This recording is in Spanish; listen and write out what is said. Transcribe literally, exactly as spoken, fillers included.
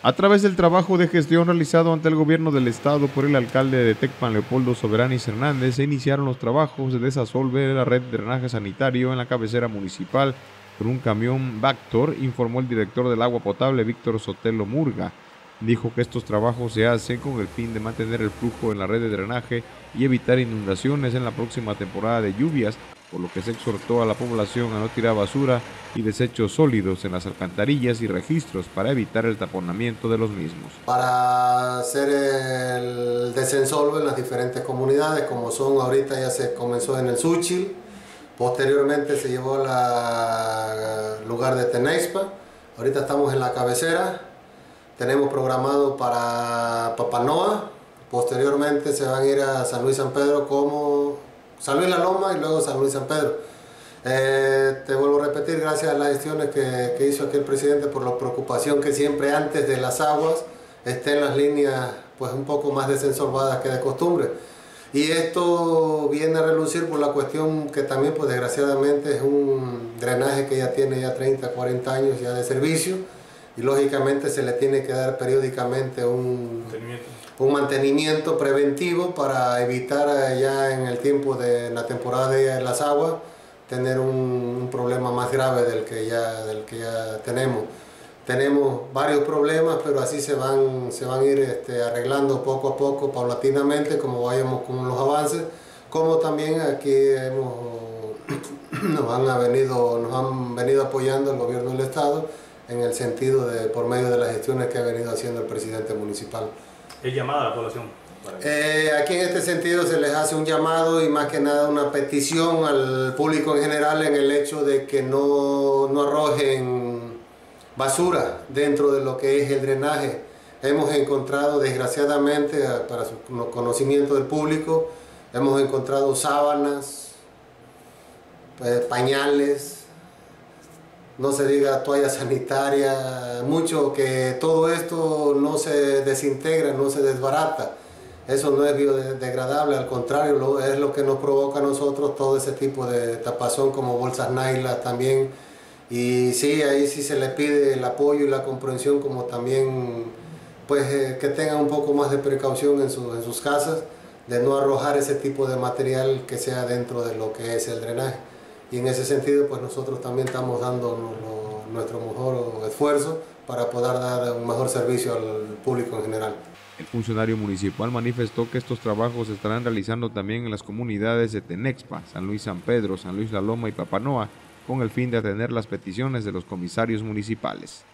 A través del trabajo de gestión realizado ante el gobierno del estado por el alcalde de Tecpan, Leopoldo Soberanis Hernández, se iniciaron los trabajos de desasolve de la red de drenaje sanitario en la cabecera municipal con un camión Bactor, informó el director del agua potable, Víctor Sotelo Murga. Dijo que estos trabajos se hacen con el fin de mantener el flujo en la red de drenaje y evitar inundaciones en la próxima temporada de lluvias, por lo que se exhortó a la población a no tirar basura y desechos sólidos en las alcantarillas y registros para evitar el taponamiento de los mismos. Para hacer el desensolve en las diferentes comunidades, como son ahorita ya se comenzó en el Súchil, posteriormente se llevó al lugar de Tenexpa, ahorita estamos en la cabecera, tenemos programado para Papanoa, posteriormente se van a ir a San Luis San Pedro como San Luis La Loma y luego San Luis San Pedro. Eh, te vuelvo a repetir, gracias a las gestiones que, que hizo aquí el presidente por la preocupación que siempre antes de las aguas estén las líneas pues un poco más desensolvadas que de costumbre. Y esto viene a relucir por la cuestión que también pues desgraciadamente es un drenaje que ya tiene ya treinta, cuarenta años ya de servicio y lógicamente se le tiene que dar periódicamente un mantenimiento, un mantenimiento preventivo para evitar ya en el tiempo de la temporada de las aguas tener un, un problema más grave del que ya, del que ya tenemos. Tenemos varios problemas, pero así se van, se van a ir este, arreglando poco a poco, paulatinamente, como vayamos con los avances, como también aquí hemos, nos, han venido, nos han venido apoyando el gobierno del estado en el sentido de, por medio de las gestiones que ha venido haciendo el presidente municipal. ¿Es llamada a la población? Eh, aquí en este sentido se les hace un llamado y más que nada una petición al público en general en el hecho de que no, no arrojen basura dentro de lo que es el drenaje. Hemos encontrado, desgraciadamente, para su conocimiento del público, hemos encontrado sábanas, eh, pañales, no se diga toalla sanitaria, mucho que todo esto no se desintegra, no se desbarata. Eso no es biodegradable, al contrario, es lo que nos provoca a nosotros todo ese tipo de tapazón como bolsas Naila también. Y sí, ahí sí se les pide el apoyo y la comprensión, como también pues eh, que tengan un poco más de precaución en, su, en sus casas, de no arrojar ese tipo de material que sea dentro de lo que es el drenaje. Y en ese sentido pues nosotros también estamos dando lo, nuestro mejor esfuerzo para poder dar un mejor servicio al público en general. El funcionario municipal manifestó que estos trabajos se estarán realizando también en las comunidades de Tenexpa, San Luis San Pedro, San Luis La Loma y Papanoa, con el fin de atender las peticiones de los comisarios municipales.